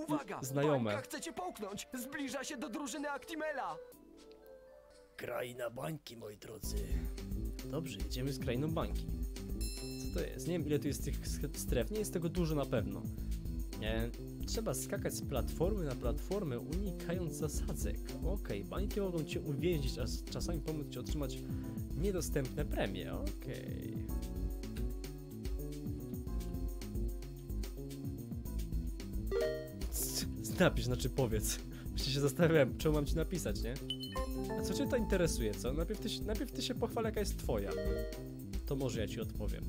Uwaga! znajome. Bańka chce cię połknąć! Zbliża się do drużyny Actimela! Kraina bańki, moi drodzy. Dobrze, jedziemy z krainą bańki. Co to jest? Nie wiem, ile tu jest tych stref, nie jest tego dużo na pewno. Trzeba skakać z platformy na platformę, unikając zasadzek. Okej, bańki mogą cię uwięzić, a czasami pomóc ci otrzymać niedostępne premie. Okej. Napisz, znaczy powiedz. Właśnie się zastanawiałem, czemu mam ci napisać, nie? A co cię to interesuje, co? Najpierw ty się pochwal, jaka jest twoja. To może ja ci odpowiem.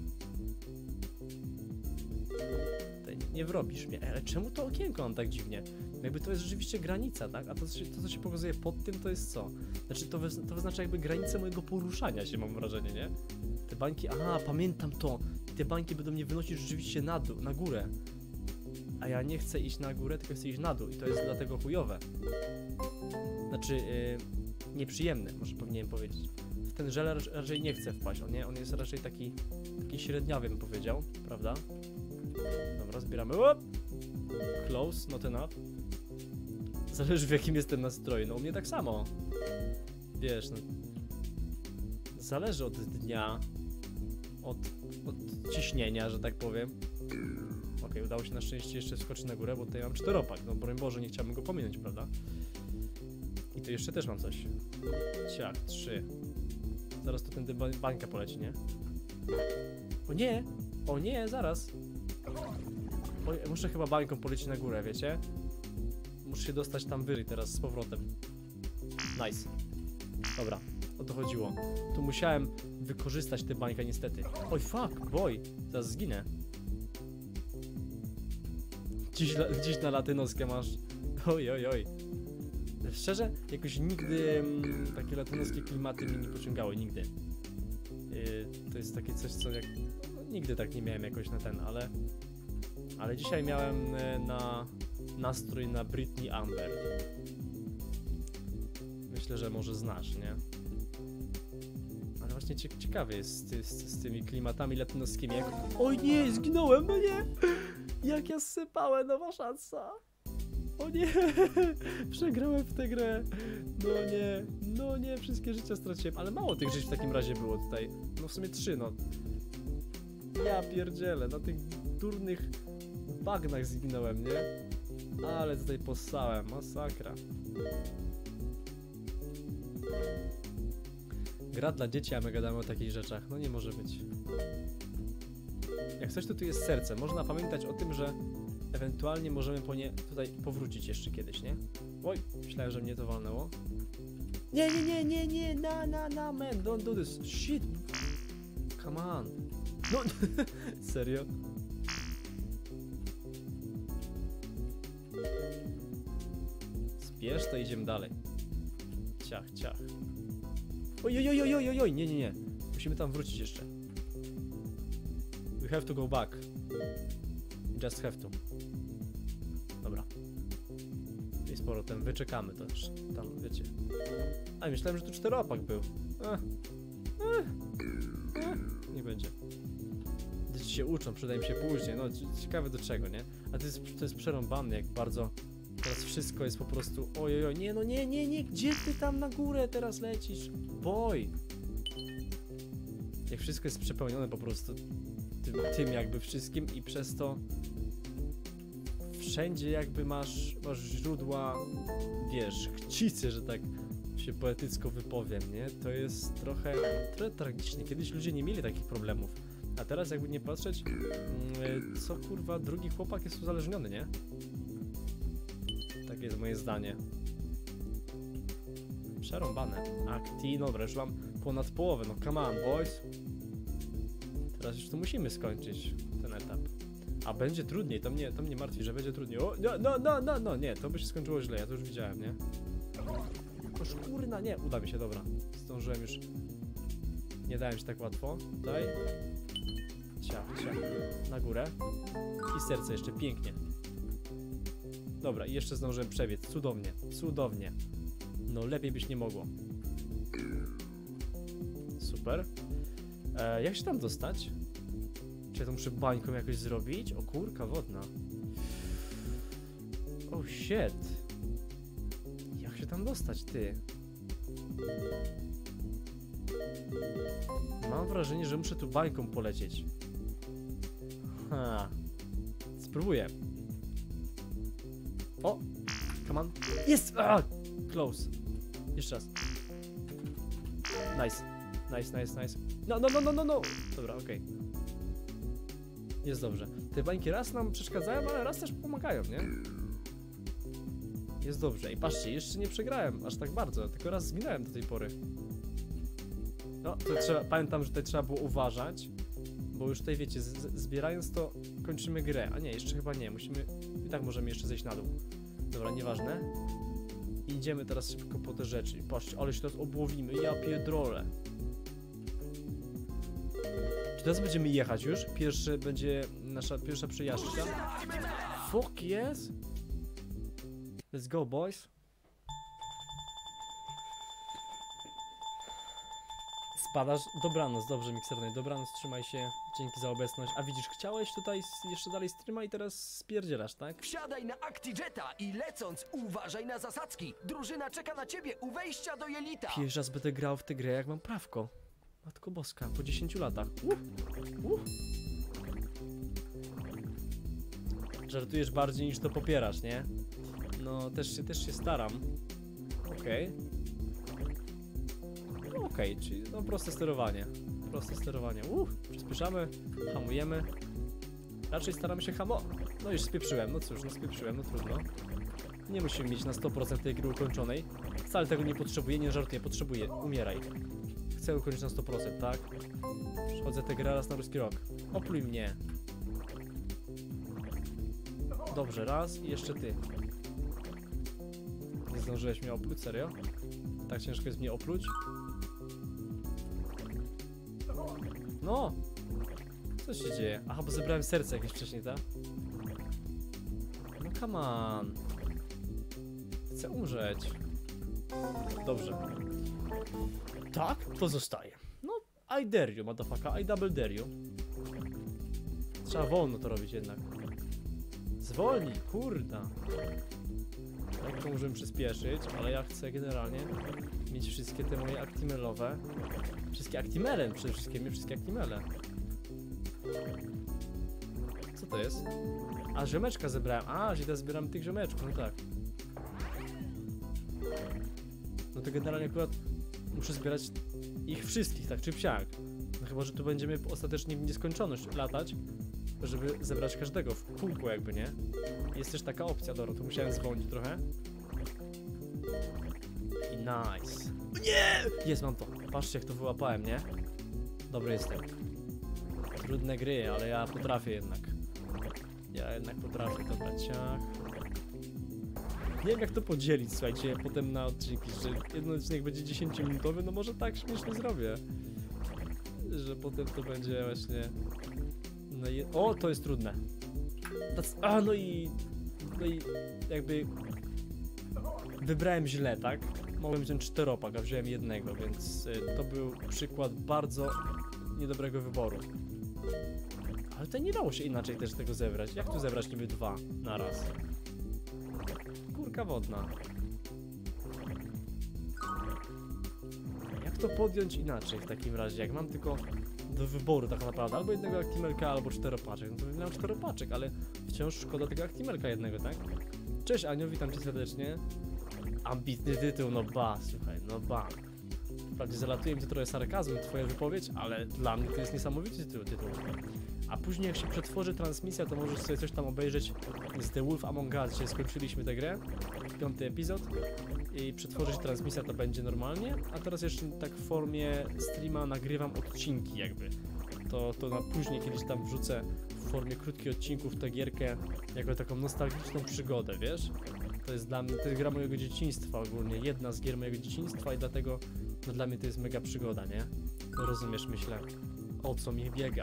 Nie wrobisz mnie, ale czemu to okienko mam tak dziwnie? Jakby to jest rzeczywiście granica, tak? A to co się pokazuje pod tym, to jest co? Znaczy to wyznacza jakby granicę mojego poruszania się, mam wrażenie, nie? Te bańki, aha, pamiętam to. Te bańki będą mnie wynosić rzeczywiście na dół, na górę. A ja nie chcę iść na górę, tylko chcę iść na dół i to jest dlatego chujowe. Znaczy, nieprzyjemne, może powinienem powiedzieć. W ten żel raczej nie chcę wpaść, on jest raczej taki średniawy, bym powiedział, prawda? Dobra, zbieramy. Op! Close, not enough. Zależy, w jakim jestem nastroju. No u mnie tak samo. Wiesz, no. Zależy od dnia. Od ciśnienia, że tak powiem. Okej, udało się na szczęście jeszcze wskoczyć na górę, bo tutaj mam czteropak. No broń Boże, nie chciałbym go pominąć, prawda? I tu jeszcze też mam coś. Ciach, 3. Zaraz to tędy bańka poleci, nie? O nie! O nie, zaraz! Oj, muszę chyba bańką polecieć na górę, wiecie? Muszę się dostać tam wyżej teraz z powrotem. Nice. Dobra, o to chodziło. Tu musiałem wykorzystać tę bańkę niestety. Oj, fuck, boy! Zaraz zginę. Dziś na latynoskę masz. Oj, oj, oj. Szczerze, jakoś nigdy takie latynoskie klimaty mnie nie pociągały, nigdy. To jest takie coś, co jak... No, nigdy tak nie miałem jakoś na ten, ale dzisiaj miałem nastrój na Britney Amber. Myślę, że może znasz, nie? Ale właśnie ciekawy jest z tymi klimatami latynoskimi. Oj nie, zginąłem, no nie! Jak ja sypałem, nowa szansa! O nie! Przegrałem w tę grę! No nie, wszystkie życia straciłem. Ale mało tych żyć w takim razie było tutaj. No w sumie 3, no. Ja pierdzielę, na tych durnych bagnach zginąłem, nie? Ale tutaj possałem, masakra. Gra dla dzieci, a my gadamy o takich rzeczach. No nie może być. Jak coś, to tu jest serce. Można pamiętać o tym, że ewentualnie możemy po nie tutaj powrócić jeszcze kiedyś, nie? Oj, myślałem, że mnie to walnęło. Nie, man, don't do this. Shit. Come on. No, serio? Zbierz to, idziemy dalej. Ciach. Oj, nie. Musimy tam wrócić jeszcze. We have to go back. Just have to. Dobra. I z powrotem wyczekamy to już. Tam, wiecie. A myślałem, że tu 4-opak był. Nie będzie. Dzieci się uczą, przyda im się później. No, ciekawe do czego, nie? A to jest przerąbane, jak bardzo... Teraz wszystko jest po prostu... Ojojoj, nie, no nie, gdzie ty tam na górę teraz lecisz? Boy! Jak wszystko jest przepełnione po prostu tym jakby wszystkim i przez to wszędzie jakby masz źródła, wiesz, chcicy, że tak się poetycko wypowiem, nie? To jest trochę tragiczne. Kiedyś ludzie nie mieli takich problemów, a teraz jakby nie patrzeć, co kurwa, drugi chłopak jest uzależniony, nie? Takie jest moje zdanie. Przerąbane. Akti, dobra, już mam ponad połowę, no come on, boys. Teraz już tu musimy skończyć ten etap. A będzie trudniej, to mnie martwi, że będzie trudniej. O, no, nie, to by się skończyło źle, ja to już widziałem, nie? Oż kurna, nie, uda mi się, dobra. Zdążyłem już. Nie dałem się tak łatwo. Tutaj. Ciach. Na górę. I serce jeszcze, pięknie. Dobra, i jeszcze zdążyłem przebiec. Cudownie. No lepiej byś nie mogło. Super. Jak się tam dostać? Czy ja to muszę bańką jakoś zrobić? O kurka wodna. Oh shit. Jak się tam dostać, ty? Mam wrażenie, że muszę tu bańką polecieć. Ha. Spróbuję. O! Come on. Jest! Ah! Close. Jeszcze raz. Nice. Nice. No. Dobra, okej. Jest dobrze. Te bańki raz nam przeszkadzają, ale raz też pomagają, nie? Jest dobrze. I patrzcie, jeszcze nie przegrałem aż tak bardzo, tylko raz zginąłem do tej pory. No, to trzeba, pamiętam, że tutaj trzeba było uważać, bo już tutaj wiecie, zbierając to kończymy grę. A nie, jeszcze chyba nie, musimy, i tak możemy jeszcze zejść na dół. Dobra, nieważne. I idziemy teraz szybko po te rzeczy. Patrzcie, ale się teraz obłowimy, ja pierdolę. Czy teraz będziemy jechać już? Pierwszy będzie nasza pierwsza przejażdżka. Fuck yes! Let's go, boys. Spadasz? Dobranoc, dobrze, Miksernej, dobranoc, trzymaj się, dzięki za obecność. A widzisz, chciałeś tutaj jeszcze dalej streama i teraz spierdzielasz, tak? Wsiadaj na ActiJeta i lecąc uważaj na zasadzki. Drużyna czeka na ciebie u wejścia do Jelita. Pierwszy raz będę grał w tę grę, jak mam prawko. Matko Boska, po 10 latach. Żartujesz bardziej niż to popierasz, nie? No, też się staram. Okej. Okej, czyli no proste sterowanie. Przyspieszamy, hamujemy. Raczej staramy się No już spieprzyłem, no cóż, no trudno. Nie musimy mieć na 100% tej gry ukończonej. Wcale tego nie potrzebuję, nie żartuję, potrzebuję. Umieraj. Chcę ukończyć na 100%, tak? Przechodzę tę grę raz na ruski rok. Opluj mnie. Dobrze, raz i jeszcze ty. Nie zdążyłeś mnie opluć, serio? Tak ciężko jest mnie opluć? No! Co się dzieje? Aha, bo zebrałem serce jakieś wcześniej, tak? No come on. Chcę umrzeć. Dobrze. Tak, to zostaje. No, I dare you, motherfucker, I double dare you. Trzeba wolno to robić jednak. Zwolnij, kurda. Lekko możemy przyspieszyć, ale ja chcę generalnie mieć wszystkie te moje actimelowe. Wszystkie actimele, przede wszystkim mieć wszystkie actimele. Co to jest? A, ziomeczka zebrałem. A, że teraz zbieram tych ziomeczków, no tak. No to generalnie akurat muszę zbierać ich wszystkich, tak czy siak. No chyba, że tu będziemy ostatecznie w nieskończoność latać, żeby zebrać każdego w kółku jakby, nie? Jest też taka opcja, dobra, to musiałem zwolnić trochę. I nice. Nie! Jest, mam to. Patrzcie, jak to wyłapałem, nie? Dobry jestem. Trudne gry, ale ja potrafię jednak. Ja jednak potrafię, dobra, ciach. Nie wiem, jak to podzielić, słuchajcie, potem na odcinki, że jeden odcinek będzie 10-minutowy, no może tak śmiesznie zrobię. Że potem to będzie właśnie... O, to jest trudne. No i jakby... Wybrałem źle, tak? Mogłem wziąć 4-pak, a wziąłem jednego, więc to był przykład bardzo niedobrego wyboru. Ale to nie dało się inaczej też tego zebrać. Jak tu zebrać niby 2 na raz? Kurka wodna. Jak to podjąć inaczej w takim razie? Jak mam tylko do wyboru tak naprawdę albo jednego Actimelka, albo 4-paczek. No to wybrałem 4-paczek, ale wciąż szkoda tego Actimelka jednego, tak? Cześć Aniu, witam cię serdecznie. Ambitny tytuł, no ba, słuchaj, no ba. Wprawdzie zalatuje mi to trochę sarkazmem twoja wypowiedź, ale dla mnie to jest niesamowity tytuł. A później jak się przetworzy transmisja, to możesz sobie coś tam obejrzeć z The Wolf Among Us, gdzie skończyliśmy tę grę, 5. epizod i przetworzyć transmisja to będzie normalnie, a teraz jeszcze tak w formie streama nagrywam odcinki jakby. To na później kiedyś tam wrzucę w formie krótkich odcinków tę gierkę jako taką nostalgiczną przygodę, wiesz? To jest dla mnie, to jest gra mojego dzieciństwa ogólnie, jedna z gier mojego dzieciństwa i dlatego no, dla mnie to jest mega przygoda, nie? No, rozumiesz, myślę, o co mi biega.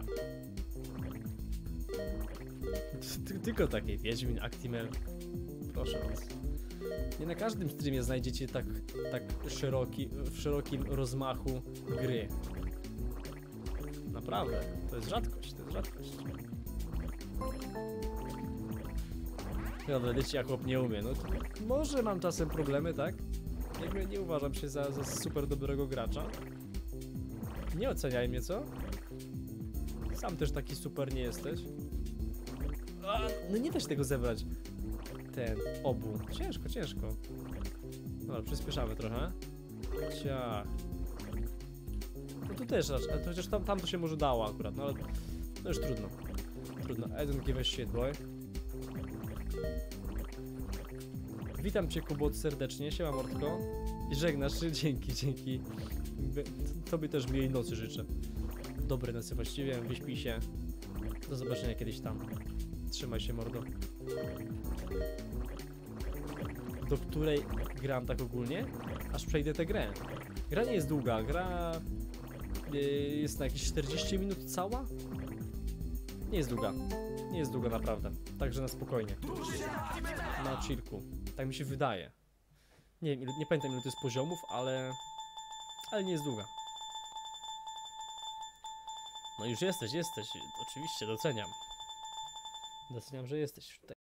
Tylko takie Wiedźmin, Actimel, proszę was. Nie na każdym streamie znajdziecie tak w szerokim rozmachu gry. Naprawdę, to jest rzadkość, Dobra, wiecie, jak chłop nie umie. No to może mam czasem problemy, tak? Jakby nie uważam się za super dobrego gracza. Nie oceniaj mnie, co? Sam też taki super nie jesteś. No nie da się tego zebrać. Obu. Ciężko, ciężko. Dobra, przyspieszamy trochę. Ciach. No tu też, ale to chociaż tam to się może dało akurat, no ale no już trudno. Trudno. I don't give a shit, boy. Witam cię, Kubot, serdecznie. Siema, mordko. I żegnasz się. Dzięki. Tobie też miłej nocy życzę. Dobrej nocy właściwie, wyśpij się. Do zobaczenia kiedyś tam. Trzymaj się, mordo. Do której gram tak ogólnie? Aż przejdę tę grę. Gra nie jest długa, gra jest na jakieś 40 minut cała? Nie jest długa. Nie jest długa naprawdę. Także na spokojnie. Na chillku. Tak mi się wydaje. Nie pamiętam ile to jest poziomów, ale nie jest długa. No już jesteś. Oczywiście, doceniam. Doceniam, że jesteś tutaj.